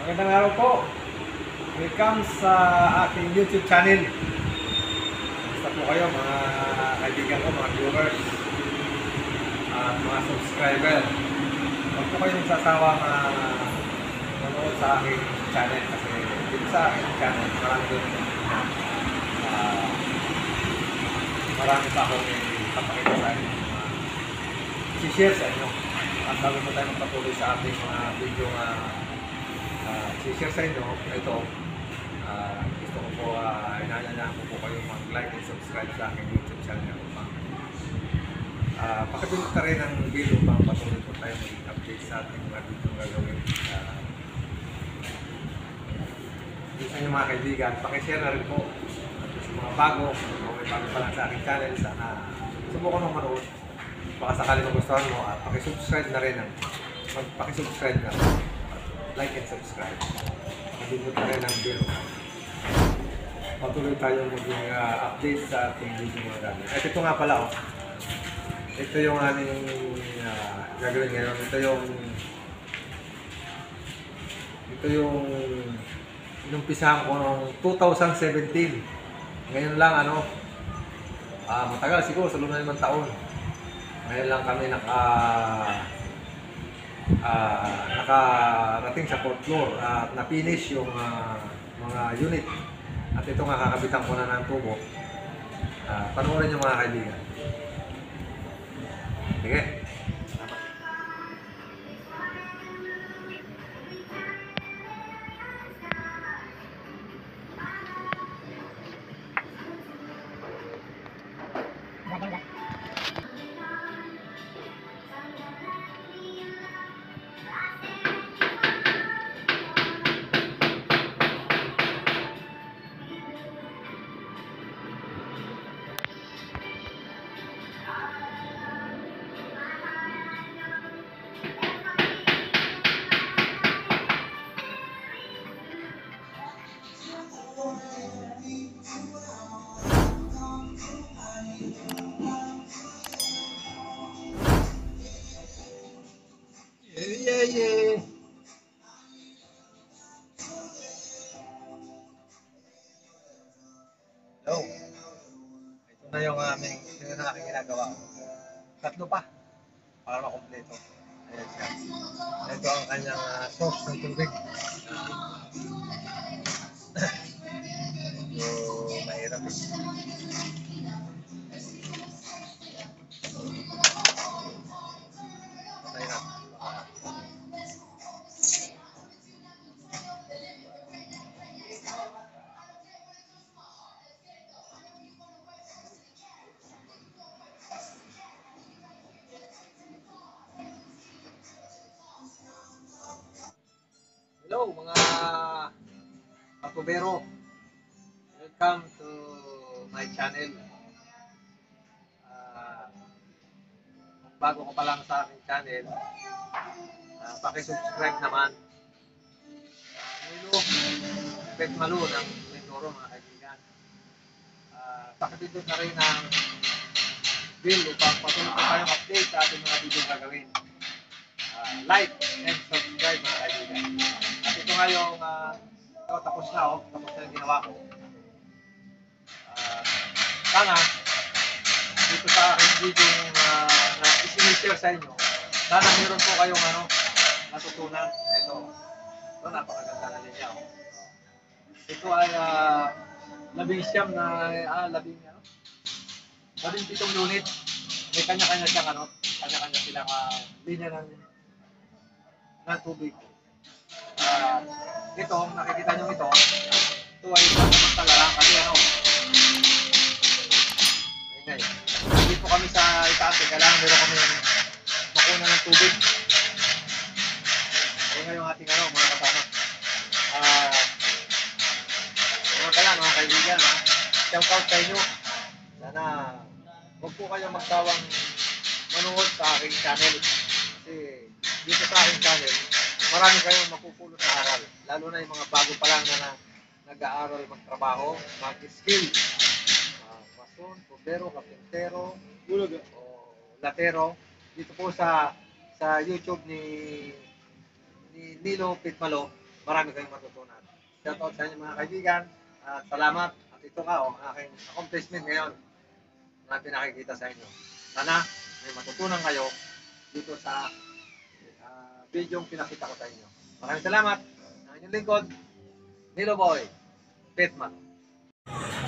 Magandang araw po. Welcome sa aking YouTube channel. Basta po kayo mga kaibigan ko, mga viewers at mga subscriber. Huwag po kayong sasawa manood sa aking channel kasi dito sa aking channel marami pa akong ipapakita sa inyo. I-share sa inyo. At bago mo tayo magpatuloy sa ating mga video i-share sa inyo, ito, gusto ko po, inanyayahan ko po kayo mag-like and subscribe sa aking YouTube channel. Pakipindot ka rin ang video upang patuloy po tayo mag-update sa ating mga video gagawin. Dito sa inyo mga kaibigan, pakishare na rin po sa mga bago, kung may bago pa lang sa aking channel, sana subukan mo manood. Baka sakali magustuhan mo at pakisubscribe na rin pakisubscribe na like and subscribe. Pagpindot na rin ang bell. Patuloy tayo maging update sa ating video mga gagawin. At ito nga pala, ito yung aming gagawin ngayon. Ito yung inumpisahan ko noong 2017. Ngayon lang matagal siguro sa luna 5 taon. Ngayon lang kami nakarating sa 4th floor at na-finish yung mga unit. At ito nga kakabitan ko na ng tubo. Panoorin nyo mga kaibigan. Sige. Yeah. Hello. Ito na yung aking ginagawa. Tatlo pa para makumpleto. Ayan siya. Ito ang kanyang source ng tubig. So, mahirap eh. Patay na. Hello mga katubero. Welcome to my channel. Kung bago ko pa lang sa aking channel, paki-subscribe naman. Nilo Petmalo ng Mindoro mga kaibigan. Pakipindot na rin ang bell upang patuloy po tayong update sa ating mga video gagawin. Like and subscribe mga kaibigan. At ito nga yung tapos na yung ginawa ko. Sana dito sa aking video na isinishare sa inyo, sana meron po kayong natutunan. Ito napakaganda na niya. Ito ay 17 unit. May kanya-kanya siyang kanya-kanya silang linya ng tubig. Ito, nakikita nyo ito ay samantala lang kasi ingay. Dito kami sa itaas, kailangan meron kami makuna ng tubig. Ingay yung ating mga kasama. Mga kaibigan, shout out sa inyo. Sana huwag po kayong magsawang manood sa aking channel. Kasi dito sa aking channel, marami kayong mapupulot na aral. Lalo na yung mga bago pa lang na nag-aaral magtrabaho, mag-skill. Mason, bombero, kapintero, o latero. Dito po sa YouTube ni Nilo Petmalo. marami kayong matutunan. Shout out sa inyo mga kaibigan. At salamat. At ito ka, ang aking accomplishment ngayon na pinakikita sa inyo. Sana may matutunan kayo dito sa video yung pinakita ko sa inyo. Maraming salamat. Ang inyong lingkod, Nilo Boy, Petman.